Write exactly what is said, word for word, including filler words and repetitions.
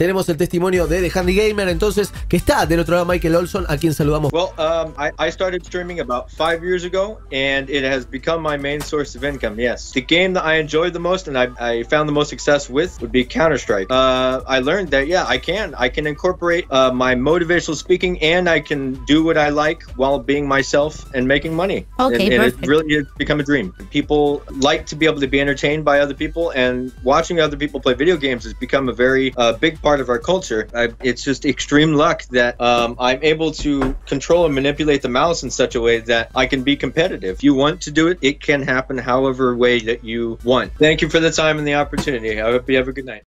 tenemos el testimonio de The Handy Gamer, entonces, que está del otro lado Michael Olson, a quien saludamos. Well, um, I, I started streaming about five years ago, and it has become my main source of income, yes. The game that I enjoyed the most and I, I found the most success with would be Counter-Strike. Uh, I learned that, yeah, I can. I can incorporate uh, my motivational speaking, and I can do what I like while being myself and making money. Okay, and, and perfect. it really has become a dream. People like to be able to be entertained by other people, and watching other people play video games has become a very uh, big part of our culture. I, it's just extreme luck that um, I'm able to control and manipulate the mouse in such a way that I can be competitive. If you want to do it, it can happen however way that you want. Thank you for the time and the opportunity. I hope you have a good night.